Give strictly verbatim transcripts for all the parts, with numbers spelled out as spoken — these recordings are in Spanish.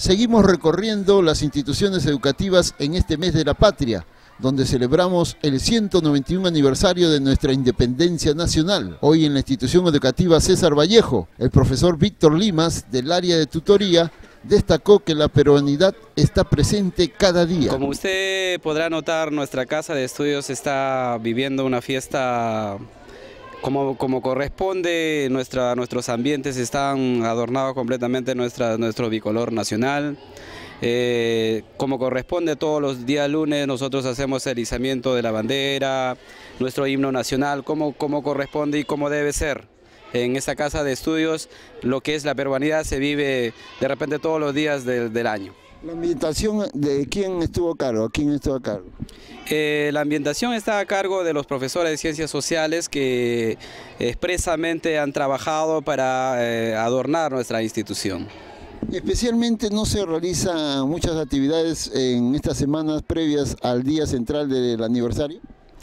Seguimos recorriendo las instituciones educativas en este mes de la patria, donde celebramos el ciento noventa y uno aniversario de nuestra independencia nacional. Hoy en la institución educativa César Vallejo, el profesor Víctor Limas, del área de tutoría, destacó que la peruanidad está presente cada día. Como usted podrá notar, nuestra casa de estudios está viviendo una fiesta como, como corresponde. Nuestra, nuestros ambientes están adornados completamente nuestra, nuestro bicolor nacional. Eh, como corresponde, todos los días lunes nosotros hacemos el izamiento de la bandera, nuestro himno nacional, como, como corresponde y como debe ser. En esta casa de estudios, lo que es la peruanidad se vive de repente todos los días de, del año. ¿La ambientación de quién estuvo a cargo? ¿Quién estuvo a cargo? Eh, la ambientación está a cargo de los profesores de ciencias sociales que expresamente han trabajado para eh, adornar nuestra institución. Especialmente no se realizan muchas actividades en estas semanas previas al día central del aniversario.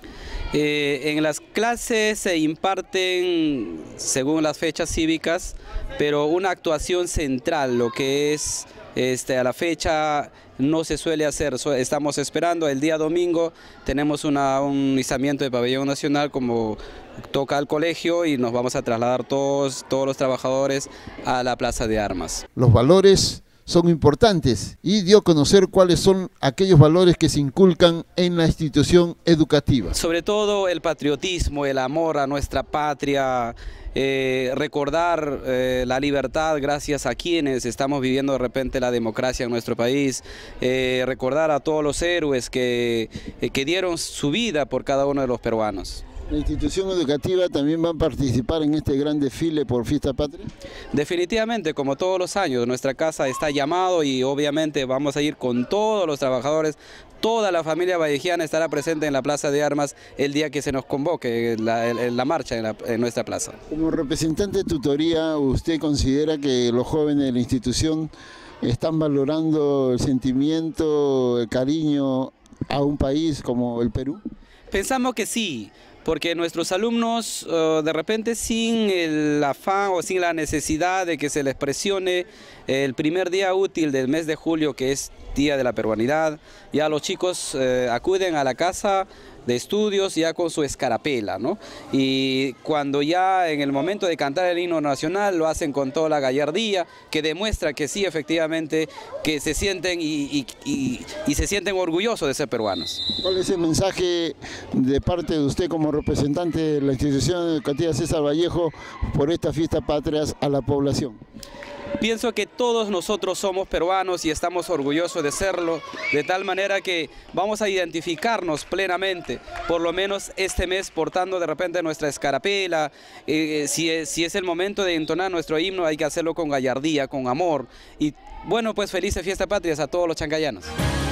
Eh, en las clases se imparten según las fechas cívicas, pero una actuación central, lo que es este, a la fecha, no se suele hacer. Estamos esperando el día domingo, tenemos una, un izamiento de pabellón nacional como toca al colegio y nos vamos a trasladar todos, todos los trabajadores a la Plaza de Armas. Los valores son importantes y dio a conocer cuáles son aquellos valores que se inculcan en la institución educativa. Sobre todo el patriotismo, el amor a nuestra patria, eh, recordar eh, la libertad gracias a quienes estamos viviendo de repente la democracia en nuestro país, eh, recordar a todos los héroes que, eh, que dieron su vida por cada uno de los peruanos. ¿La institución educativa también va a participar en este gran desfile por Fiesta Patria? Definitivamente, como todos los años, nuestra casa está llamado y obviamente vamos a ir con todos los trabajadores. Toda la familia vallejiana estará presente en la Plaza de Armas el día que se nos convoque la, la marcha en, la, en nuestra plaza. Como representante de tutoría, ¿usted considera que los jóvenes de la institución están valorando el sentimiento, el cariño a un país como el Perú? Pensamos que sí, porque nuestros alumnos uh, de repente sin el afán o sin la necesidad de que se les presione el primer día útil del mes de julio, que es Día de la Peruanidad, ya los chicos uh, acuden a la casa de estudios ya con su escarapela, ¿no? Y cuando ya en el momento de cantar el himno nacional lo hacen con toda la gallardía, que demuestra que sí, efectivamente, que se sienten y, y, y, y se sienten orgullosos de ser peruanos. ¿Cuál es el mensaje de parte de usted como representante de la institución educativa César Vallejo por estas fiestas patrias a la población? Pienso que todos nosotros somos peruanos y estamos orgullosos de serlo, de tal manera que vamos a identificarnos plenamente, por lo menos este mes, portando de repente nuestra escarapela. Eh, si, es, si es el momento de entonar nuestro himno, hay que hacerlo con gallardía, con amor. Y bueno, pues felices fiestas patrias a todos los chancayanos.